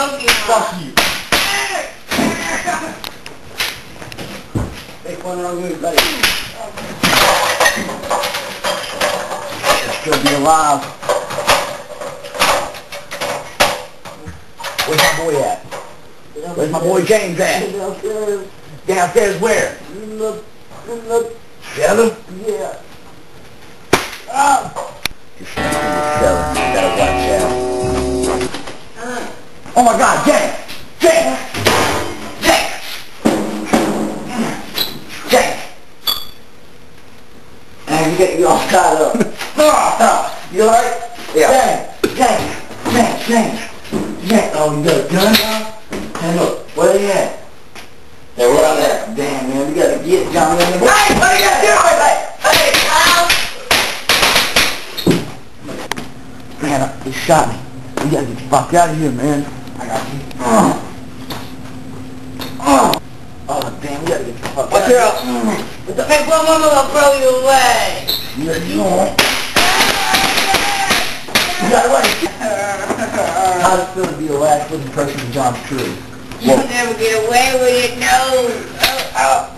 Fuck you. Make one wrong move, buddy. Still be alive. Where's my boy at? Where's my boy James at? Downstairs. Downstairs where? In the cellar? Yeah. Oh! He's stuck in the cellar. You gotta watch out. Oh my God, James! James! James! James! Man, you get you all tied up. You alright? Yeah. James! Oh, you got a gun now? Hey, look, where they at? They're right there. Damn, man, we gotta get Johnny in the book. Hey, what are you gonna do with it? Hey, man, he shot me. We gotta get the fuck out of here, man. I got you. Oh, damn, we gotta get the fuck out of here. Watch out. Hey, I'm gonna throw you away. You won't. You got away. How's it feel to be the last living person in John's crew? You'll never get away with it, no.